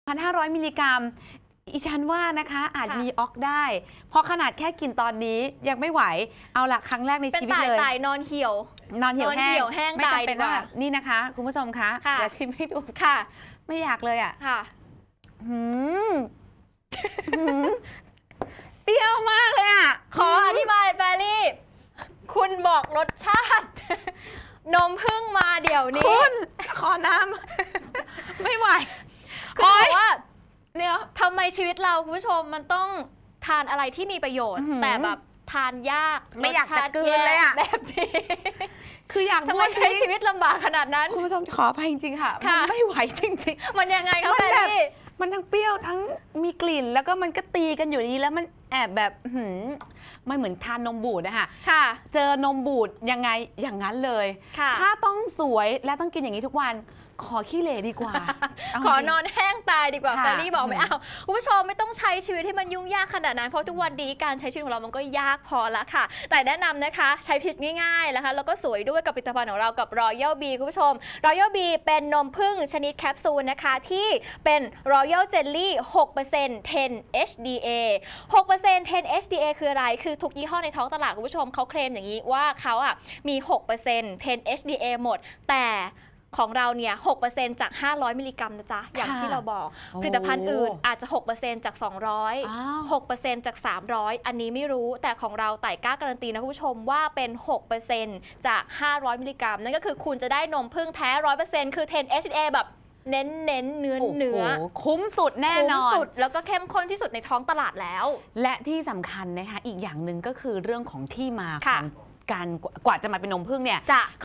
1,500 มิลลิกรัมอีฉันว่านะคะอาจมีออกได้เพราะขนาดแค่กินตอนนี้ยังไม่ไหวเอาละครั้งแรกในชีวิตเลยเป็นตายนอนเหี่ยวนอนเหี่ยวแห้งไม่จำเป็นว่านี่นะคะคุณผู้ชมคะเดี๋ยวชิมให้ดูค่ะไม่อยากเลยอ่ะค่ะเปรี้ยวมากเลยอ่ะขออธิบายแบรี่คุณบอกรสชาตินมผึ้งมาเดี๋ยวนี้คุณขอน้ำไม่ไหวคือบอกว่าเดี๋ยวทำไมชีวิตเราคุณผู้ชมมันต้องทานอะไรที่มีประโยชน์แต่แบบทานยากไม่อยากจะกลืนเลยอ่ะแบบนี้คืออยากทำไมใช้ชีวิตลำบากขนาดนั้นคุณผู้ชมขออภัยจริงๆค่ะมันไม่ไหวจริงๆมันยังไงครับแบรี่มันทั้งเปรี้ยวทั้งมีกลิ่นแล้วก็มันก็ตีกันอยู่ดีแล้วมันแอบแบบไม่เหมือนทานนมบูดนะคะค่ะเจอนมบูดยังไงอย่างนั้นเลยถ้าต้องสวยและต้องกินอย่างนี้ทุกวันขอขี้เหร่ดีกว่าขอนอนแห้งตายดีกว่าแฟรี่บอกไม่เอาคุณผู้ชมไม่ต้องใช้ชีวิตที่มันยุ่งยากขนาดนั้นเพราะทุกวันนี้การใช้ชีวิตของเรามันก็ยากพอละค่ะแต่แนะนำนะคะใช้ชีวิตง่ายๆนะคะแล้วก็สวยด้วยกับผลิตภัณฑ์ของเรากับ Royal Bee คุณผู้ชม Royal Bee เป็นนมผึ้งชนิดแคปซูลนะคะที่เป็น Royal Jelly 6% 10 HDA 6% 10 HDA คืออะไรคือทุกยี่ห้อในท้องตลาดคุณผู้ชมเขาเคลมอย่างนี้ว่าเขามี 6% 10 HDA หมดแต่ของเราเนี่ย 6% จาก 500 มิลลิกรัมนะจ๊ะอย่างที่เราบอกผลิตภัณฑ์อื่นอาจจะ 6% จาก 200 6% จาก 300 อันนี้ไม่รู้แต่ของเราไต่กล้าการันตีนะคุณผู้ชมว่าเป็น 6% จาก 500 มิลลิกรัมนั่นก็คือคุณจะได้นมผึ้งแท้ 100% คือ 10 HDA แบบเน้นเนื้อคุ้มสุดแน่นอนสุดแล้วก็เข้มข้นที่สุดในท้องตลาดแล้วและที่สำคัญนะคะอีกอย่างหนึ่งก็คือเรื่องของที่มาของการกว่าจะมาเป็นนมผึ้งเนี่ย